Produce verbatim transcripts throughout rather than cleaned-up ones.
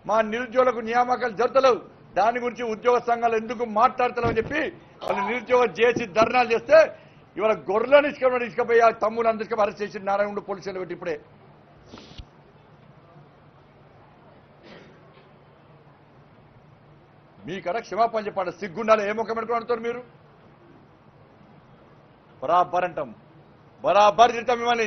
మా నిరుద్యోగులకు నియామకాలు జరుగుతలేవు, దాని గురించి ఉద్యోగ సంఘాలు ఎందుకు మాట్లాడతలేవని చెప్పి వాళ్ళు నిరుద్యోగ చేసి ధర్నాలు చేస్తే ఇవాళ గొర్రెలను ఇసుకపోయి ఇసుకపోయి ఆ తమ్ముడు అందరికీ అరెస్ట్ చేసి నారాయణ పోలీసులు పెట్టి ఇప్పుడే మీకడ క్షమాపణ చెప్పాలి, సిగ్గుండాలి. ఏ ముఖం పెట్టుకుని మీరు బరాబర్ అంటాం, బరాబర్ తింటాం మిమ్మల్ని.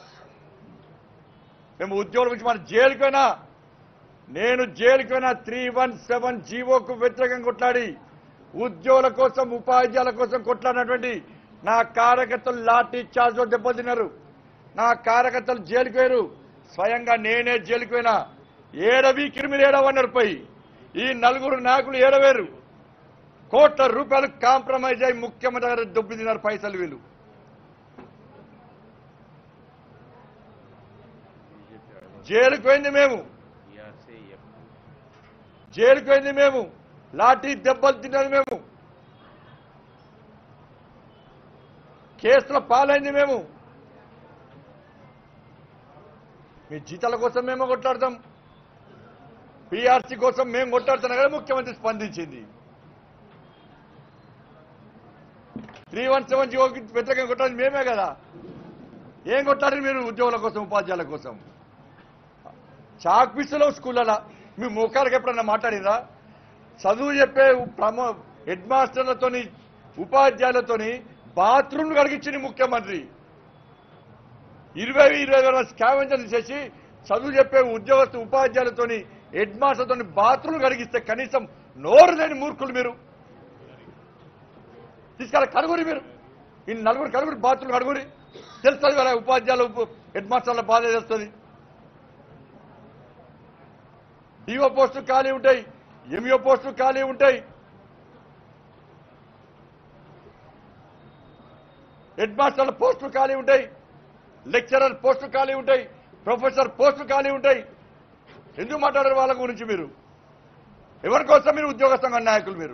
మేము ఉద్యోగుల గురించి మన జైలుకి పోయినా, నేను జైలుకి పోయినా త్రీ వన్ సెవెన్ జీవోకు వ్యతిరేకంగా కొట్లాడి ఉద్యోగుల కోసం ఉపాధ్యాయుల కోసం కొట్లాడినటువంటి నా కార్యకర్తలు లాఠీ చార్జ్లో దెబ్బతిన్నారు. నా కార్యకర్తలు జైలుకి పోయారు, స్వయంగా నేనే జైలుకి పోయినా. ఏడవి కిరిమిలు ఏడవన్నారు పోయి ఈ నలుగురు నాయకులు ఏడవేరు కోట్ల రూపాయలు కాంప్రమైజ్ అయి ముఖ్యమంత్రి గారు దొబ్బి తిన్నారు పైసలు. వీళ్ళు జైలుకు పోయింది మేము, జైలుకు పోయింది మేము, లాఠీ దెబ్బలు తిన్నది మేము, కేసుల పాలైంది మేము. మీ జీతాల కోసం మేము కొట్లాడతాం, పీఆర్సీ కోసం మేము కొట్లాడుతున్నా కదా ముఖ్యమంత్రి స్పందించింది. త్రీ వన్ సెవెన్ జీవో వ్యతిరేకంగా కొట్టాలి మేమే కదా. ఏం కొట్టారు మీరు ఉద్యోగుల కోసం ఉపాధ్యాయుల కోసం? చాక్ పీసులో స్కూళ్ళ మీ ముఖాలకు ఎప్పుడన్నా మాట్లాడిరా? చదువు చెప్పే ప్రమో హెడ్ మాస్టర్లతోని ఉపాధ్యాయులతోని బాత్రూమ్లు కడిగించింది ముఖ్యమంత్రి. ఇరవై ఇరవై వేల స్కావెంజర్లు చేసి చదువు చెప్పే ఉద్యోగస్తు ఉపాధ్యాయులతోని హెడ్ మాస్టర్తో బాత్రూమ్లు కడిగిస్తే కనీసం నోరు లేని మూర్ఖులు మీరు. తీసుకెళ్ళ కడుగురి మీరు, ఈ నలుగురు కడుగురి బాత్రూమ్లు కడుగురి, తెలుస్తుంది కదా ఉపాధ్యాయులు హెడ్ మాస్టర్ల బాధ తెలుస్తుంది. డిఓ పోస్టులు ఖాళీ ఉంటాయి, ఎంఈఓ పోస్టులు ఖాళీ ఉంటాయి, హెడ్ మాస్టర్ల పోస్టులు ఖాళీ ఉంటాయి, లెక్చరర్ పోస్టులు ఖాళీ ఉంటాయి, ప్రొఫెసర్ పోస్టులు ఖాళీ ఉంటాయి. ఎందుకు మాట్లాడారు వాళ్ళ గురించి మీరు? ఎవరి కోసం మీరు ఉద్యోగ సంఘ నాయకులు? మీరు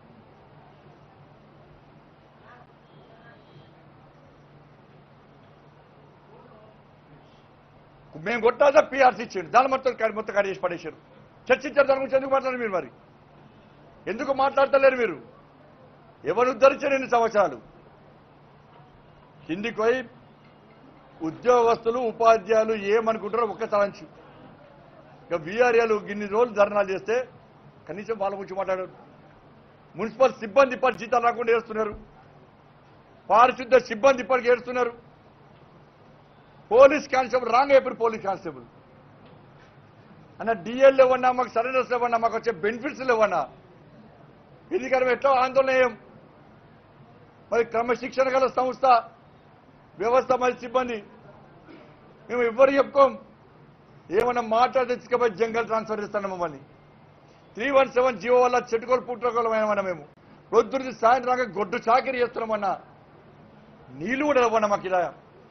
మేము కొట్టాదా పీఆర్సీ ఇచ్చిండు, దాని మొత్తం మొత్తం కట్ చేసి పడేశారు. చర్చించారు దాని గురించి ఎందుకు మాట్లాడారు మీరు? మరి ఎందుకు మాట్లాడతలేరు మీరు? ఎవరు ఉద్ధరించారు ఎన్ని సంవత్సరాలు? కిందికి పోయి ఉద్యోగస్తులు ఉపాధ్యాయులు ఏమనుకుంటారో ఒక్కసారి అంచు. ఇక వీఆర్ఏలు ఇన్ని రోజులు ధర్నాలు చేస్తే కనీసం వాళ్ళ గురించి మాట్లాడారు. మున్సిపల్ సిబ్బంది ఇప్పటి జీతాలు రాకుండా ఏడుస్తున్నారు, పారిశుద్ధ సిబ్బంది ఇప్పటికి ఏడుస్తున్నారు, పోలీస్ కానిస్టేబుల్ రాంగ్ అయిపోయి పోలీస్ కానిస్టేబుల్ అన్న డిఎల్ ఇవ్వన్నా, మాకు సరెండర్స్ ఇవ్వన్నా, మాకు వచ్చే బెనిఫిట్స్ ఇవ్వన్నా. ఇది కానీ ఎట్లా ఆందోళన చేయం? మరి క్రమశిక్షణ గల సంస్థ వ్యవస్థ మరి సిబ్బంది మేము ఎవ్వరు చెప్పుకోం. ఏమన్నా మాట్లాడితే తీసుకుపోయి జంగల్ ట్రాన్స్ఫర్ చేస్తాను మమ్మల్ని. త్రీ వన్ సెవెన్ జీవో వల్ల చెట్టుకోలు పుట్టుకోలమన్నా మేము రొద్దురికి సాయంత్రం గొడ్డు చాకరీ చేస్తున్నామన్నా. నీళ్లు కూడా ఇవ్వన్నా మాకు ఇలా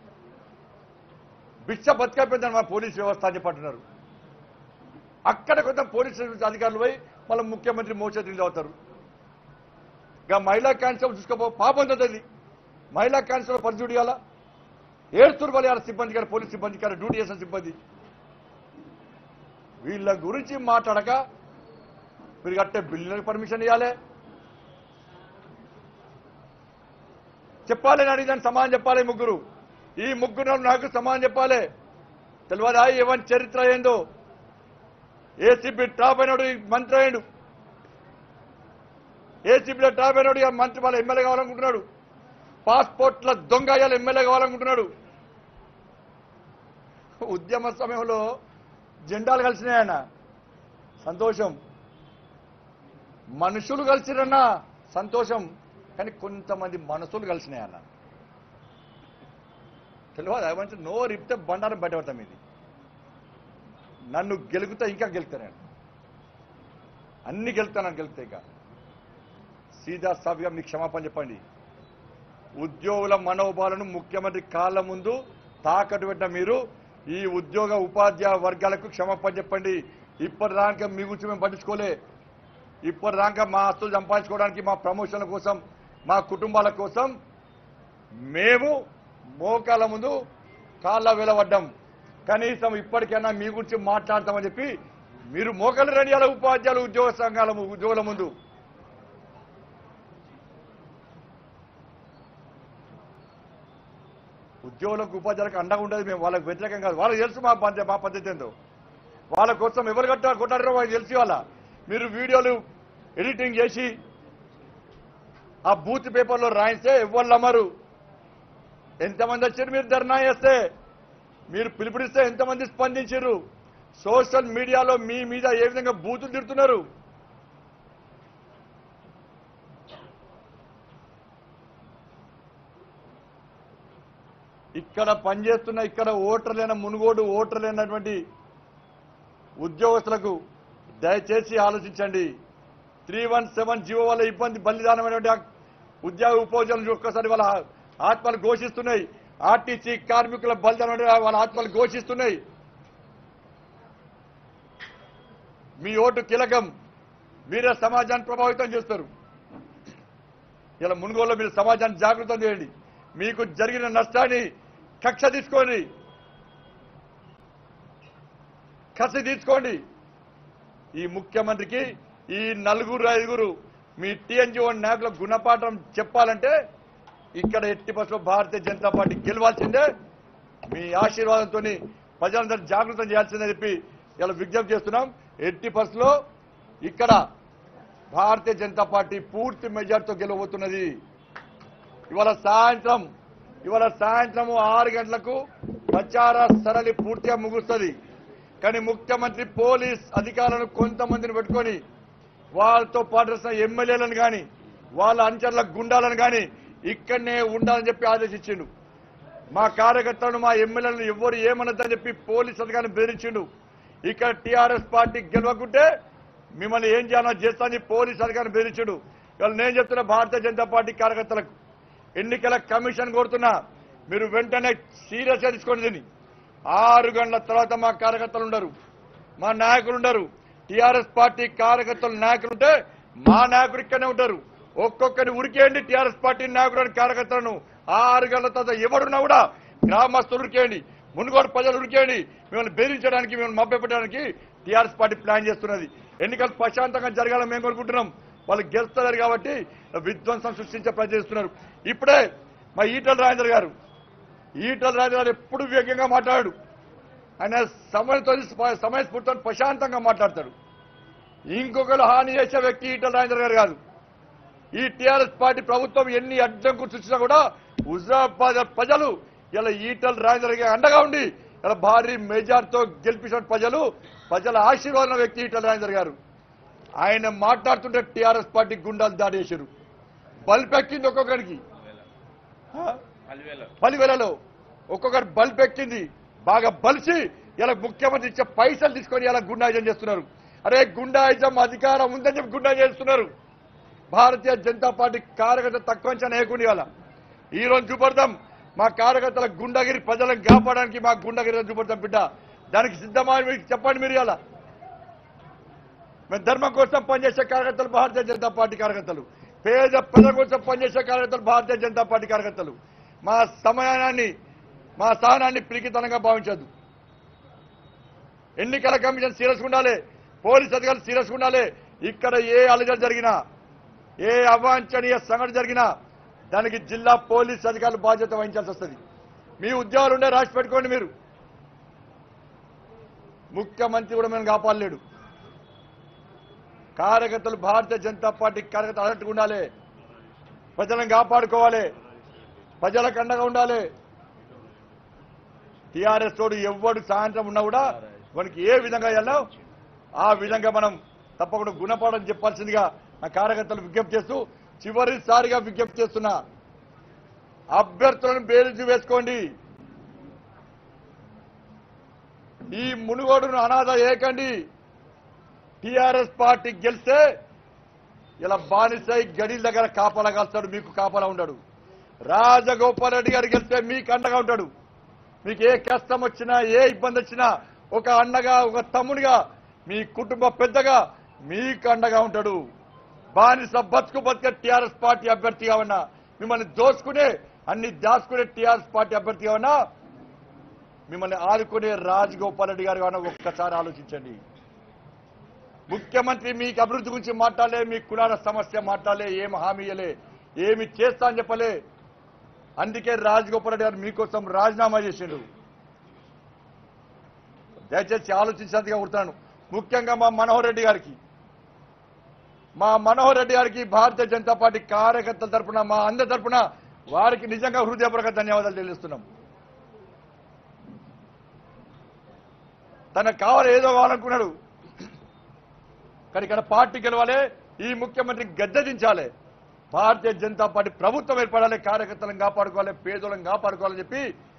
భిక్ష బతికైపోయిందని మా పోలీస్ వ్యవస్థ అని చెప్పంటున్నారు. అక్కడ కొంత పోలీసు అధికారులు పోయి మళ్ళీ ముఖ్యమంత్రి మోచేతులు అవుతారు. ఇక మహిళా కానిస్టేబుల్ చూసుకోపో పాపం తల్లి, మహిళా కానిస్టేబుల్ పని డ్యూటీ అలా ఏడుస్తున్నారు వాళ్ళు, సిబ్బంది గారు పోలీస్ సిబ్బంది గారు డ్యూటీ చేసిన సిబ్బంది. వీళ్ళ గురించి మాట్లాడక మీరు కట్టే బిల్లులకు పర్మిషన్ ఇవ్వాలి, చెప్పాలి, అడిగిదాన్ని సమాధానం చెప్పాలి. ముగ్గురు ఈ ముగ్గురు నాకు సమాధానం చెప్పాలి. తెలియదా ఏమని చరిత్ర ఏందో? ఏసీబీ టాప్ అయినాడు మంత్రి అయ్యాడు, ఏసీబీలో టాప్ అయినాడు మంత్రి వాళ్ళ ఎమ్మెల్యే కావాలనుకుంటున్నాడు, పాస్పోర్ట్ల దొంగ అయ్యాలి ఎమ్మెల్యే కావాలనుకుంటున్నాడు. ఉద్యమ సమయంలో జెండాలు కలిసినాయన్న సంతోషం, మనుషులు కలిసిరన్న సంతోషం, కానీ కొంతమంది మనసులు కలిసినాయన్న తెలియదు. మంచి నోరు ఇప్పితే బండారం బయటపడతాం. ఇది నన్ను గెలుగుతా ఇంకా గెలుతాను, అన్ని గెలుతానని గెలుతా. ఇక సీదా సాఫీగా మీకు క్షమాపణ చెప్పండి. ఉద్యోగుల మనోభావాలను ముఖ్యమంత్రి కాళ్ళ ముందు తాకట్టు పెట్టిన మీరు ఈ ఉద్యోగ ఉపాధ్యాయ వర్గాలకు క్షమాపణ చెప్పండి. ఇప్పటిదాకా మీ గురించి మేము పట్టించుకోలే. ఇప్పటిదాకా మా ఆస్తులు సంపాదించుకోవడానికి, మా ప్రమోషన్ల కోసం, మా కుటుంబాల కోసం మేము మోకాళ్ళ ముందు కాళ్ళ వెలవడ్డాం. కనీసం ఇప్పటికైనా మీ గురించి మాట్లాడతామని చెప్పి మీరు మోకలు రణ్యాల ఉపాధ్యాయులు ఉద్యోగ సంఘాల ఉద్యోగుల ముందు ఉద్యోగులకు ఉపాధ్యాయులకు అండగా ఉండదు. మేము వాళ్ళకి వ్యతిరేకం కాదు. వాళ్ళకి తెలుసు మా పద్ధతి మా పద్ధతి ఏందో. వాళ్ళ కోసం ఎవరు కట్ట కొట్టారో వాళ్ళకి తెలిసి వాళ్ళ మీరు వీడియోలు ఎడిటింగ్ చేసి ఆ బూత్ పేపర్లో రాయిస్తే ఎవరు నమ్మరు. ఎంతమంది వచ్చారు మీరు ధర్నా చేస్తే, మీరు పిలుపునిస్తే ఎంతమంది స్పందించారు? సోషల్ మీడియాలో మీ మీద ఏ విధంగా బూతులు తిడుతున్నారు. ఇక్కడ పనిచేస్తున్న ఇక్కడ ఓటర్లైన మునుగోడు ఓటర్లైనటువంటి ఉద్యోగస్తులకు దయచేసి ఆలోచించండి. త్రీ వన్ సెవెన్ జీవో వల్ల ఇబ్బంది బలిదానమైనటువంటి ఉద్యోగ ఉపోద్యోగులు ఒక్కసారి వాళ్ళ ఆత్మలు ఘోషిస్తున్నాయి. ఆర్టీసీ కార్మికుల బలిదానం వాళ్ళ ఆత్మలు ఘోషిస్తున్నాయి. మీ ఓటు కీలకం. మీరే సమాజాన్ని ప్రభావితం చేస్తారు. ఇలా మునుగోలులో మీరు సమాజాన్ని జాగృతం చేయండి. మీకు జరిగిన నష్టాన్ని కక్ష తీసుకోండి, కసి తీసుకోండి. ఈ ముఖ్యమంత్రికి ఈ నలుగురు ఐదుగురు మీ టీఎన్జీఓ నాయకుల గుణపాఠం చెప్పాలంటే ఇక్కడ ఎట్టి బస్సులో భారతీయ జనతా పార్టీ గెలవాల్సిందే. మీ ఆశీర్వాదంతో ప్రజలందరూ జాగృతం చేయాల్సిందని చెప్పి ఇలా విజ్ఞప్తి చేస్తున్నాం. ఎట్టి బస్సులో ఇక్కడ భారతీయ జనతా పార్టీ పూర్తి మెజార్టీతో గెలవబోతున్నది. ఇవాళ సాయంత్రం ఇవాళ సాయంత్రం ఆరు గంటలకు ప్రచార సరళి పూర్తిగా ముగుస్తుంది. కానీ ముఖ్యమంత్రి పోలీస్ అధికారులను కొంతమందిని పెట్టుకొని వాళ్ళతో పాటు ఎమ్మెల్యేలను కానీ వాళ్ళ అంచర్ల గుండాలను కానీ ఇక్కడనే ఉండాలని చెప్పి ఆదేశించిండు. మా కార్యకర్తలను మా ఎమ్మెల్యేలను ఎవరు ఏమనొద్దని చెప్పి పోలీస్ అధికారులను బెదిరించిండు. ఇక్కడ టీఆర్ఎస్ పార్టీ గెలవకుంటే మిమ్మల్ని ఏం చేయాలో చేస్తానని పోలీస్ అధికారులను బెదిరించిండు. ఇవాళ నేను చెప్తున్నా భారతీయ జనతా పార్టీ కార్యకర్తలకు, ఎన్నికల కమిషన్ కోరుతున్నా, మీరు వెంటనే సీరియస్గా తీసుకోండి. దీన్ని ఆరు గంటల తర్వాత మా కార్యకర్తలు ఉండరు, మా నాయకులు ఉండరు. టీఆర్ఎస్ పార్టీ కార్యకర్తలు నాయకులు ఉంటే మా నాయకుడు ఇక్కడనే ఉంటారు. ఒక్కొక్కరిని ఉరికేయండి టీఆర్ఎస్ పార్టీ నాయకుడు కార్యకర్తలను. ఆరు గంటల తర్వాత ఎవరున్నా కూడా గ్రామస్తులు ఉరికేయండి, మునుగోడు ప్రజలు ఉరికేయండి. మిమ్మల్ని బెదిరించడానికి, మిమ్మల్ని మభ్యపెట్టడానికి టీఆర్ఎస్ పార్టీ ప్లాన్ చేస్తున్నది. ఎన్నికలు ప్రశాంతంగా జరగాలని మేము కోరుకుంటున్నాం. వాళ్ళు గెలుస్తున్నారు కాబట్టి విధ్వంసం సృష్టించే ప్రయత్నం చేస్తున్నారు. ఇప్పుడే మా ఈటల రాజేందర్ గారు ఈటల రాజేందర్ గారు ఎప్పుడు వేగంగా మాట్లాడాడు. ఆయన సమయంతో సమయస్ఫూర్తితో ప్రశాంతంగా మాట్లాడతాడు. ఇంకొకరు హాని చేసే వ్యక్తి ఈటల రాజేందర్ గారు కాదు. ఈ టీఆర్ఎస్ పార్టీ ప్రభుత్వం ఎన్ని అడ్డంకులు సృష్టించినా కూడా హుజరాబాద్ ప్రజలు ఇలా ఈటల రాజేందర్ గారు అండగా ఉండి ఇలా భారీ మెజార్టీతో గెలిపించిన ప్రజలు ప్రజల ఆశీర్వాదం వ్యక్తి ఈటల రాజేందర్ గారు. ఆయన మాట్లాడుతుంటే టీఆర్ఎస్ పార్టీ గుండాలు దాడి చేశారు. బల్పెక్కింది ఒక్కొక్కరికి, పలివేలలో ఒక్కొక్కరు బల్పెక్కింది. బాగా బలిసి ఇలా ముఖ్యమంత్రి ఇచ్చే పైసలు తీసుకొని ఇలా గుండాయిజం చేస్తున్నారు. అరే గుండాయిజం అధికారం ఉందని చెప్పి గుండా చేస్తున్నారు. భారతీయ జనతా పార్టీ కార్యకర్త తక్కువ అంచనా వేయకుండా ఇవాళ ఈ రోజు చూపడతాం. మా కార్యకర్తల గుండాగిరి ప్రజలను కాపాడడానికి మా గుండాగిరి చూపడతాం బిడ్డ. దానికి సిద్ధమని మీకు చెప్పండి. మీరు ఇలా మేము ధర్మం కోసం పనిచేసే కార్యకర్తలు భారతీయ జనతా పార్టీ కార్యకర్తలు, పేద ప్రజల కోసం పనిచేసే కార్యకర్తలు భారతీయ జనతా పార్టీ కార్యకర్తలు. మా సమయాన్ని మా స్థానాన్ని పిరికితనంగా భావించద్దు. ఎన్నికల కమిషన్ సీరియస్గా ఉండాలి, పోలీస్ అధికారులు సీరియస్గా ఉండాలి. ఇక్కడ ఏ అలజడి జరిగినా, ఏ అవాంఛనీయ సంఘటన జరిగినా దానికి జిల్లా పోలీస్ అధికారులు బాధ్యత వహించాల్సి వస్తుంది. మీ ఉద్యోగాలు ఉండే రాసి పెట్టుకోండి. మీరు ముఖ్యమంత్రి కూడా మేము కాపాడలేడు. కార్యకర్తలు భారతీయ జనతా పార్టీ కార్యకర్తలు అలర్ట్గా ఉండాలి, ప్రజలను కాపాడుకోవాలి, ప్రజలకు అండగా ఉండాలి. టీఆర్ఎస్ తోడు ఎవడు సాయంత్రం ఉన్నా కూడా మనకి ఏ విధంగా వెళ్ళాం ఆ విధంగా మనం తప్పకుండా గుణపాఠం చెప్పాల్సిందిగా నా కార్యకర్తలు విజ్ఞప్తి చేస్తూ చివరిసారిగా విజ్ఞప్తి చేస్తున్నా, అభ్యర్థులను బేరీజు వేసుకోండి. ఈ మునుగోడును అనాథ ఏకండి. టీఆర్ఎస్ పార్టీ గెలిస్తే ఇలా బానిసై గడిల దగ్గర కాపలా కాస్తాడు, మీకు కాపలా ఉండడు. రాజగోపాల్ రెడ్డి గారు గెలిస్తే మీకు అండగా ఉంటాడు. మీకు ఏ కష్టం వచ్చినా, ఏ ఇబ్బంది వచ్చినా ఒక అన్నగా, ఒక తమ్మునిగా, మీ కుటుంబ పెద్దగా మీకు అండగా ఉంటాడు. బానిస బతుకు బతికే టీఆర్ఎస్ పార్టీ అభ్యర్థిగా ఉన్నా, మిమ్మల్ని దోసుకునే అన్ని దాచుకునే టీఆర్ఎస్ పార్టీ అభ్యర్థిగా ఉన్నా, మిమ్మల్ని ఆదుకునే రాజగోపాల్ రెడ్డి గారు కావాలన్నా ఒక్కసారి ఆలోచించండి. ముఖ్యమంత్రి మీకు అభివృద్ధి గురించి మాట్లాడలే, మీ కులాల సమస్య మాట్లాడలే, ఏం హామీ ఇయ్యలే, ఏమి చేస్తా అని చెప్పలే. అందుకే రాజగోపాల్ రెడ్డి గారు మీకోసం రాజీనామా చేసిండు. దయచేసి ఆలోచించేందుగా కోరుతున్నాను. ముఖ్యంగా మా మనోహర్ రెడ్డి గారికి మా మనోహర్ రెడ్డి గారికి భారతీయ జనతా పార్టీ కార్యకర్తల తరఫున, మా అందరి తరఫున వారికి నిజంగా హృదయపూర్వక ధన్యవాదాలు చెల్లిస్తున్నాం. తనకు కావాలి, ఏదో కావాలనుకున్నాడు, కానీ ఇక్కడ పార్టీ గెలవాలి, ఈ ముఖ్యమంత్రి గద్దెదించాలి, భారతీయ జనతా పార్టీ ప్రభుత్వం ఏర్పడాలి, కార్యకర్తలను కాపాడుకోవాలి, పేదలను కాపాడుకోవాలని చెప్పి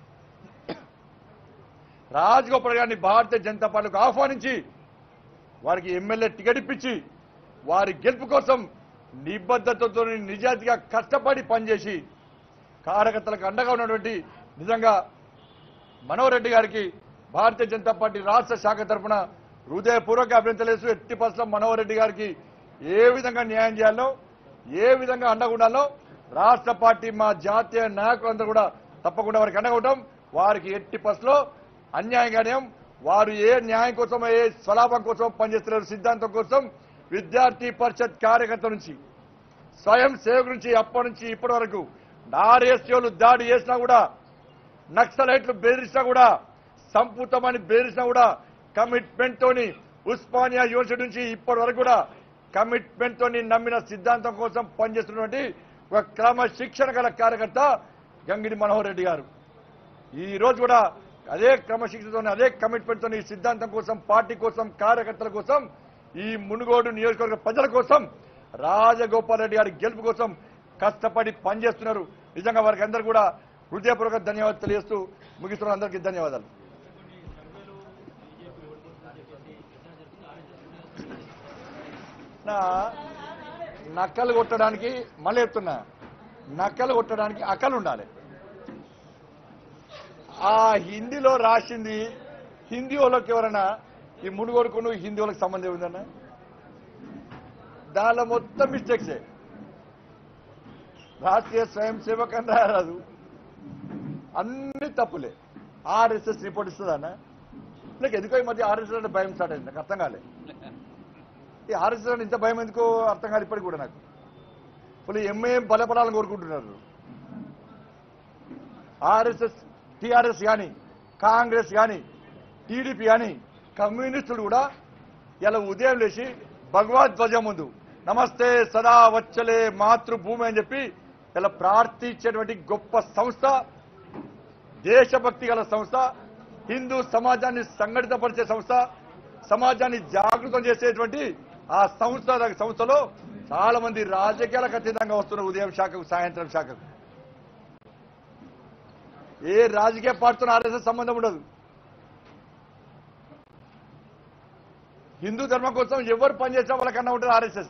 రాజగోపాల్ గారిని భారతీయ జనతా పార్టీకి ఆహ్వానించి వారికి ఎమ్మెల్యే టికెట్ ఇప్పించి వారి గెలుపు కోసం నిబద్ధతతో నిజాయితీగా కష్టపడి పనిచేసి కార్యకర్తలకు అండగా ఉన్నటువంటి నిజంగా మనోహర్ రెడ్డి గారికి భారతీయ జనతా పార్టీ రాష్ట్ర శాఖ తరఫున హృదయపూర్వక అభినందనలు. ఎట్టి పరిస్థితుల్లో మనోహర్ రెడ్డి గారికి ఏ విధంగా న్యాయం చేయాలో, ఏ విధంగా అండగా ఉండాలో రాష్ట్ర పార్టీ మా జాతీయ నాయకులందరూ కూడా తప్పకుండా వారికి అండగా ఉంటాం. వారికి ఎట్టి పరిస్థితుల్లో అన్యాయంగానే వారు ఏ న్యాయం కోసం, ఏ స్వలాభం కోసం పనిచేస్తున్నారు, సిద్ధాంతం కోసం విద్యార్థి పరిషత్ కార్యకర్త నుంచి, స్వయం సేవకు నుంచి, అప్పటి నుంచి ఇప్పటి వరకు ఆర్ఎస్ఓలు దాడి చేసినా కూడా, నక్సలైట్లు బెదిరించినా కూడా, సంపూతమని బెదిరించినా కూడా కమిట్మెంట్ తోని ఉస్మానియా యూనివర్సిటీ నుంచి ఇప్పటి వరకు కూడా కమిట్మెంట్ తోని నమ్మిన సిద్ధాంతం కోసం పనిచేస్తున్నటువంటి ఒక క్రమశిక్షణ గల కార్యకర్త గంగిడి మనోహర్ రెడ్డి గారు. ఈ రోజు కూడా అదే క్రమశిక్షణతో, అదే కమిట్మెంట్ తోని సిద్ధాంతం కోసం, పార్టీ కోసం, కార్యకర్తల కోసం, ఈ మునుగోడు నియోజకవర్గ ప్రజల కోసం, రాజగోపాల్ రెడ్డి గారి గెలుపు కోసం కష్టపడి పనిచేస్తున్నారు. నిజంగా వారికి అందరూ కూడా హృదయపూర్వక ధన్యవాదాలు తెలియజేస్తూ ముగిస్తున్న అందరికీ ధన్యవాదాలు. నా నక్కలు కొట్టడానికి మళ్ళీ చెప్తున్నా, నక్కలు కొట్టడానికి అక్కలు ఉండాలి. ఆ హిందీలో రాసింది హిందీ వాళ్ళకి ఎవరైనా ఈ మునుగోడుకును హిందీ వాళ్ళకి సంబంధం ఉందన్న, దానిలో మొత్తం మిస్టేక్సే. రాష్ట్రీయ స్వయం సేవక్ అని రాదు, అన్ని తప్పులే. ఆర్ఎస్ఎస్ రిపోర్ట్ ఇస్తుందన్న, లేక ఎందుకో ఈ మధ్య ఆర్ఎస్ఎస్ అంటే భయం స్టార్ట్ అయింది, నాకు అర్థం కాలే. ఈ ఆర్ఎస్ఎస్ అంటే ఇంత భయం ఎందుకో అర్థం కాదు ఇప్పటికి కూడా నాకు. వాళ్ళు ఎంఏఎం బలపడాలని కోరుకుంటున్నారు. ఆర్ఎస్ఎస్, టీఆర్ఎస్ కానీ, కాంగ్రెస్ కానీ, టీడీపీ కానీ, కమ్యూనిస్టులు కూడా ఇలా ఉదయం లేచి భగవద్ ధ్వజం ముందు నమస్తే సదా వచ్చలే మాతృభూమి అని చెప్పి ఇలా ప్రార్థించేటువంటి గొప్ప సంస్థ, దేశభక్తి గల సంస్థ, హిందూ సమాజాన్ని సంఘటితపరిచే సంస్థ, సమాజాన్ని జాగృతం చేసేటువంటి ఆ సంస్థ సంస్థలో చాలా మంది రాజకీయాలకు అతీతంగా వస్తున్నారు. ఉదయం శాఖకు, సాయంత్రం శాఖకు ఏ రాజకీయ పార్టీతో ఆర్ఎస్ఎస్ సంబంధం ఉండదు. హిందూ ధర్మం కోసం ఎవరు పనిచేసినా వాళ్ళకన్నా ఉంటుంది ఆర్ఎస్ఎస్.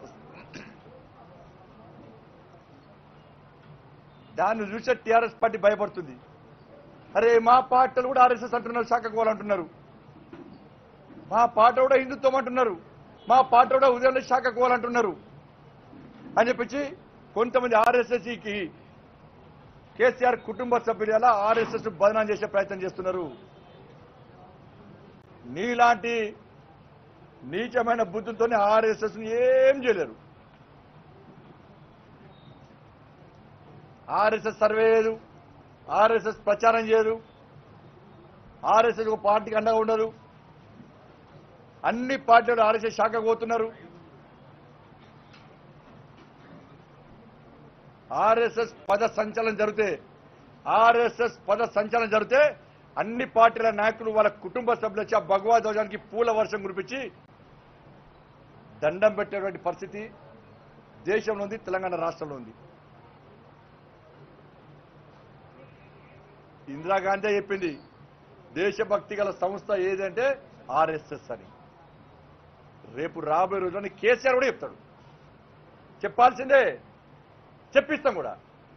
దాన్ని చూసే టీఆర్ఎస్ పార్టీ భయపడుతుంది. అరే మా పార్టీలు కూడా ఆర్ఎస్ఎస్ అంటున్నారు, శాఖకు పోవాలంటున్నారు, మా పార్టీ కూడా హిందుత్వం అంటున్నారు, మా పార్టీ కూడా ఉదయం శాఖకు పోవాలంటున్నారు అని చెప్పించి కొంతమంది ఆర్ఎస్ఎస్కి కేసీఆర్ కుటుంబ సభ్యులు ఎలా ఆర్ఎస్ఎస్ బదనాం చేసే ప్రయత్నం చేస్తున్నారు. నీలాంటి నీచమైన బుద్ధులతోనే ఆర్ఎస్ఎస్ ఏం చేయలేరు. ఆర్ఎస్ఎస్ సర్వే చేయదు, ఆర్ఎస్ఎస్ ప్రచారం చేయదు, ఆర్ఎస్ఎస్ ఒక పార్టీకి అండగా ఉండదు. అన్ని పార్టీలు ఆర్ఎస్ఎస్ శాఖకు పోతున్నారు. ఆర్ఎస్ఎస్ పద సంచలనం జరిగితే ఆర్ఎస్ఎస్ పద సంచలనం జరిగితే అన్ని పార్టీల నాయకులు వాళ్ళ కుటుంబ సభ్యులు వచ్చి ఆ భగవద్ ధ్వజానికి పూల వర్షం కురిపించి దండం పెట్టేటువంటి పరిస్థితి దేశంలో ఉంది, తెలంగాణ రాష్ట్రంలో ఉంది. ఇందిరాగాంధీ చెప్పింది దేశభక్తి గల సంస్థ ఏదంటే ఆర్ఎస్ఎస్ అని. రేపు రాబోయే రోజులని కేసీఆర్ కూడా చెప్తాడు, చెప్పాల్సిందే, చెప్పిస్తాం కూడా.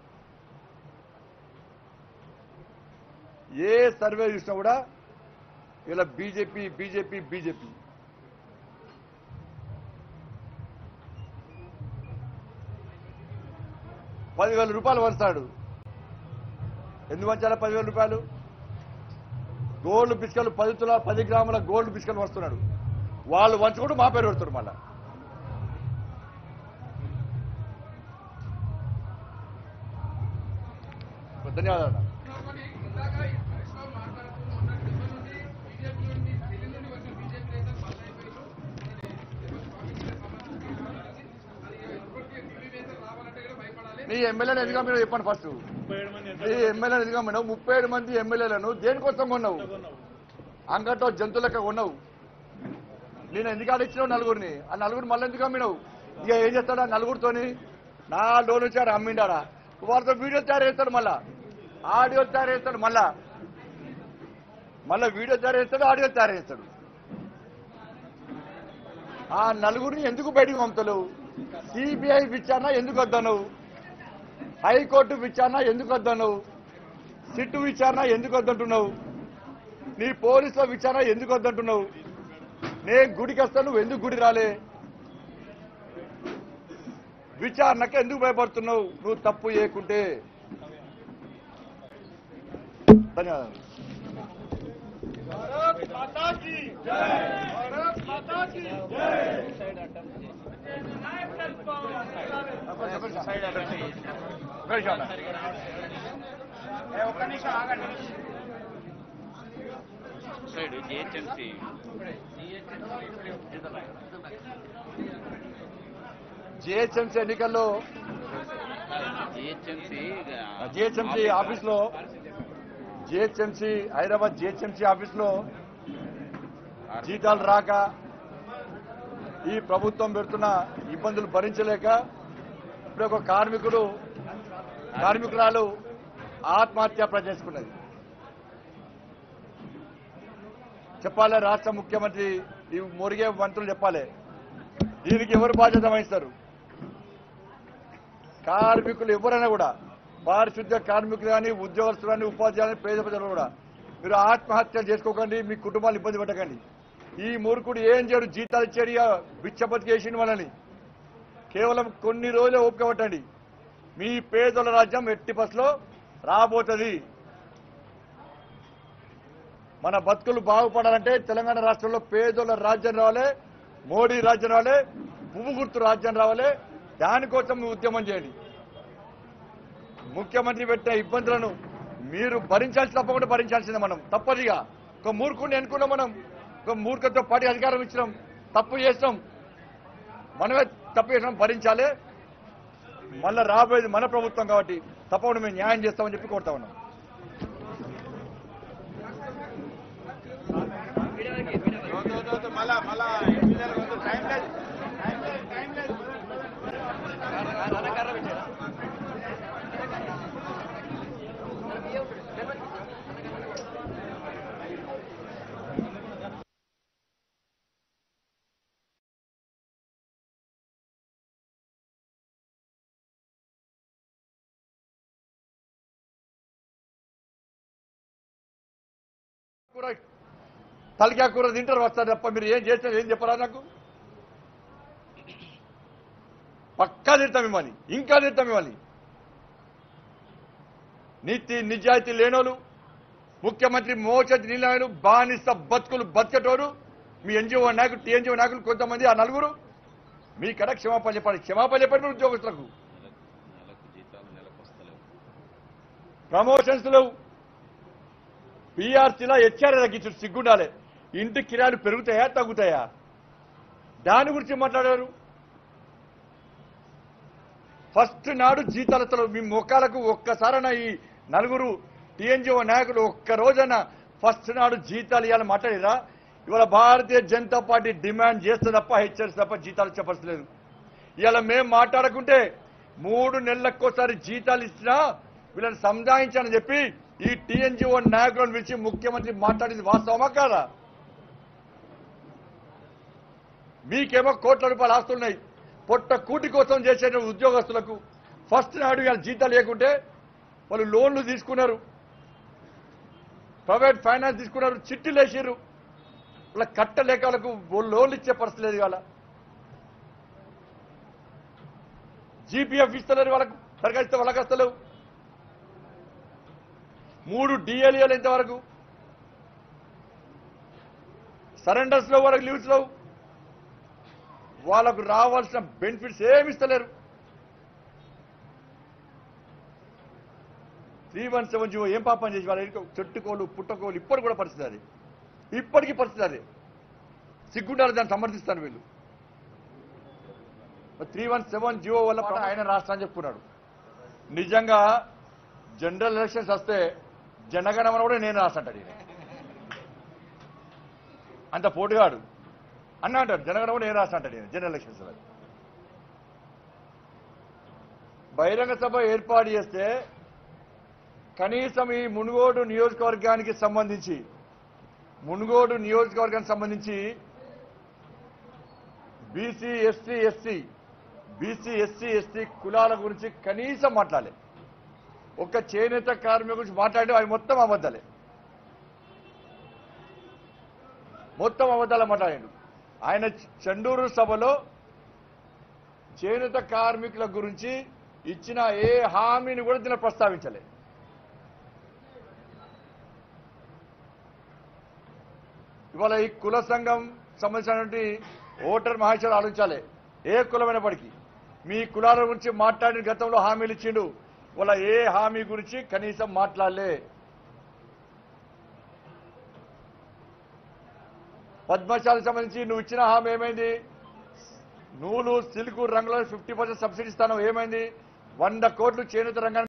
ఏ సర్వే చూసినా కూడా ఇలా బీజేపీ బీజేపీ బీజేపీ పదివేల రూపాయలు వంచాడు. ఎందుకు వంచాలా పదివేల రూపాయలు? గోల్డ్ బిస్కలు పది తులా పది గ్రాముల గోల్డ్ బిస్కలు వస్తున్నాడు. వాళ్ళు వంచుకుంటూ మా పేరు పెడతారు మళ్ళా. ధన్యవాదాలు. నీ ఎమ్మెల్యేలు ఎందుకు మీరు చెప్పండి ఫస్ట్. నీ ఎమ్మెల్యేలు ఎందుకు అమ్మినావు? ముప్పై ఏడు మంది ఎమ్మెల్యేలను దేనికోసం కొన్నావు? అంగట్లో జంతువులక కొన్నావు. నేను ఎందుకు ఆడిచ్చినావు నలుగురిని? ఆ నలుగురు మళ్ళీ ఎందుకు అమ్మినావు? ఇక ఏం చేస్తాడు ఆ నలుగురితోని? నా లోన్ వచ్చాడు అమ్మిండాడా? వారితో వీడియోలు తయారు చేస్తాడు, మళ్ళా ఆడియోలు తయారు చేస్తాడు, మళ్ళా మళ్ళా వీడియో తయారు చేస్తాడు, ఆడియో తయారు చేస్తాడు. ఆ నలుగురిని ఎందుకు బయటకు పంపుతావు? సిబిఐ విచారణ ఎందుకు వద్దన్నావు? హైకోర్టు విచారణ ఎందుకు వద్దన్నావు? సిట్టు విచారణ ఎందుకు వద్దంటున్నావు? నీ పోలీసుల విచారణ ఎందుకు వద్దంటున్నావు? నేను గుడికి వస్తా, నువ్వు ఎందుకు గుడి రాలే? విచారణకు ఎందుకు భయపడుతున్నావు నువ్వు తప్పు చేయకుంటే? ధన్యవాదాలు. జిహెచ్ఎంసీ ఎన్నికల్లో జిహెచ్ఎంసీ ఆఫీస్ లో జిహెచ్ఎంసీ హైదరాబాద్ జిహెచ్ఎంసీ ఆఫీస్ లో జీతాలు రాక ఈ ప్రభుత్వం పెడుతున్న ఇబ్బందులు భరించలేక ఇప్పుడు ఒక కార్మికుడు కార్మికురాలు ఆత్మహత్య చేసుకున్నది. చెప్పాలి రాష్ట్ర ముఖ్యమంత్రి, ఈ మురిగే మంత్రులు చెప్పాలి, దీనికి ఎవరు బాధ్యత వహిస్తారు? కార్మికులు ఎవరైనా కూడా, పారిశుద్ధ్య కార్మికులు కానీ, ఉద్యోగస్తులు కానీ, ఉపాధ్యాయులు కానీ, పేద ప్రజలు కూడా మీరు ఆత్మహత్యలు చేసుకోకండి, మీ కుటుంబాలు ఇబ్బంది పెట్టకండి. ఈ మూర్ఖుడు ఏం చేయడు, జీతాలు ఇచ్చేది బిచ్చబతికి వేసిన వాళ్ళని. కేవలం కొన్ని రోజులే ఓపిక పట్టండి, మీ పేదల రాజ్యం ఎట్టి బస్సులో రాబోతుంది. మన బతుకులు బాగుపడాలంటే తెలంగాణ రాష్ట్రంలో పేదోళ్ళ రాజ్యం రావాలి, మోడీ రాజ్యం రావాలి, పువ్వు గుర్తు రాజ్యం రావాలి. దానికోసం మీరు ఉద్యమం చేయండి. ముఖ్యమంత్రి పెట్టే ఇబ్బందులను మీరు భరించాల్సి తప్పకుండా భరించాల్సిందే. మనం తప్పదిగా ఒక మూర్ఖుడిని ఎన్నుకున్నాం, మనం ఒక మూర్ఖతో పార్టీ అధికారం ఇచ్చినాం, తప్పు చేస్తాం, మనమే తప్పు చేసినాం, భరించాలి. మళ్ళీ రాబోయేది మన ప్రభుత్వం కాబట్టి తప్పకుండా మేము న్యాయం చేస్తామని చెప్పి కోరుతా ఉన్నాం. తలకా కూర తింటారు వస్తారు తప్ప మీరు ఏం చేస్తారు ఏం చెప్పరా? నాకు పక్కా తిడతాం మిమ్మల్ని, ఇంకా తిడతాం మిమ్మల్ని. నీతి నిజాయితీ లేనోళ్ళు, ముఖ్యమంత్రి మోచేతి నీళ్ళు బానిస బతుకులు బతికేటోరు మీ ఎన్జిఓ నాయకులు, టీఎన్జిఓ నాయకులు కొంతమంది, ఆ నలుగురు మీ కడ క్షమాపణ చెప్పాలి. క్షమాపణ చెప్పండి ఉద్యోగస్తులకు. ప్రమోషన్స్ లేవు, పీఆర్సీలో హెచ్ఆర్ఏ తగ్గించు, సిగ్గుండాలి. ఇంటి కిరాయిలు పెరుగుతాయా తగ్గుతాయా? దాని గురించి మాట్లాడారు. ఫస్ట్ నాడు జీతాలతో మీ ముఖాలకు ఒక్కసారైనా ఈ నలుగురు టీఎన్జిఓ నాయకులు ఒక్క రోజైనా ఫస్ట్ నాడు జీతాలు ఇవ్వాలని మాట్లాడిరా? ఇవాళ భారతీయ జనతా పార్టీ డిమాండ్ చేస్తే తప్ప హెచ్చరిస్తే తప్ప జీతాలు చెప్పలేదు. ఇవాళ మేము మాట్లాడకుంటే మూడు నెలలకోసారి జీతాలు ఇచ్చినా వీళ్ళని సంజాయించాలని చెప్పి ఈ టీఎన్జిఓ నాయకులను పిలిచి ముఖ్యమంత్రి మాట్లాడింది వాస్తవమా కాదా? మీకేమో కోట్ల రూపాయలు ఆస్తున్నాయి. పొట్ట కూటి కోసం చేసే ఉద్యోగస్తులకు ఫస్ట్ నాడు ఇవాళ జీతాలు లేకుంటే వాళ్ళు లోన్లు తీసుకున్నారు, ప్రైవేట్ ఫైనాన్స్ తీసుకున్నారు, చిట్టీలు వేసారు. వాళ్ళ కట్టలేక వాళ్ళకు లోన్లు ఇచ్చే పరిస్థితి లేదు. ఇవాళ జీపీఎఫ్ ఇస్తలేరు, వాళ్ళకు సరిగా ఇస్తే వాళ్ళకి వస్తలేవు. మూడు డిఎల్ఏలు ఇంతవరకు సరెండర్స్ లో వాళ్ళకి లీవ్స్ లేవు. వాళ్ళకు రావాల్సిన బెనిఫిట్స్ ఏమి ఇస్తలేరు. త్రీ వన్ సెవెన్ జీవో ఏం పాపం చేసి వాళ్ళ చెట్టుకోలు పుట్టకోలు ఇప్పటి కూడా పరిస్థితి అది, ఇప్పటికీ పరిస్థితి అది. సిగ్గుండాలి దాన్ని సమర్థిస్తాను వీళ్ళు. త్రీ వన్ సెవెన్ జీవో వల్ల ఆయన రాష్ట్రాన్ని చెప్పుకున్నాడు. నిజంగా జనరల్ ఎలక్షన్స్ వస్తే జనగణమన కూడా నేను రాస్తాడు ఈయన. అంత పోటీగాడు అన్న అంటాడు, జనగణమన కూడా నేను రాస్తాడు ఈయన జనరల్ ఎలక్షన్స్. బహిరంగ సభ ఏర్పాటు చేస్తే కనీసం ఈ మునుగోడు నియోజకవర్గానికి సంబంధించి మునుగోడు నియోజకవర్గానికి సంబంధించి BC SC SC BC SC ST కులాల గురించి కనీసం మాట్లాడలే. ఒక్క చేనేత కార్మికుల గురించి మాట్లాడి అవి మొత్తం అబద్ధాలే, మొత్తం అబద్ధాలు మాట్లాడాడు. ఆయన చండూరు సభలో చేనేత కార్మికుల గురించి ఇచ్చిన ఏ హామీని కూడా దీన్ని ప్రస్తావించలే. ఇవాళ ఈ కుల సంఘం సంబంధించినటువంటి ఓటర్ మహేశ్వర్ ఆలోచించాలి. ఏ కులమైనప్పటికీ మీ కులాల గురించి మాట్లాడిన గతంలో హామీలు ఇచ్చిండు, వాళ్ళ ఏ హామీ గురించి కనీసం మాట్లాడలే. పద్మశాలకు సంబంధించి నువ్వు ఇచ్చిన హామీ ఏమైంది? నూలు సిల్క్ రంగులో ఫిఫ్టీ పర్సెంట్ సబ్సిడీ ఇస్తాను, ఏమైంది? వంద కోట్లు చేనేత రంగానికి